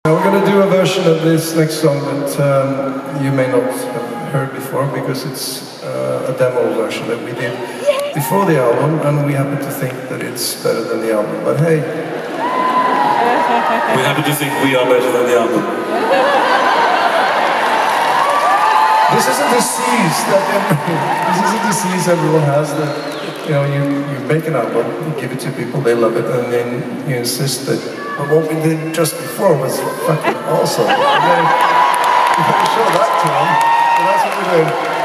Now we're going to do a version of this next song that you may not have heard before, because it's a demo version that we did before the album, and we happen to think that it's better than the album. But hey, we happen to think we are better than the album. This isn't a disease everyone has, that you make an album, you give it to people, they love it, and then you insist that, but what we did just before was fucking awesome. And then you gotta show that to them, and that's what we're doing.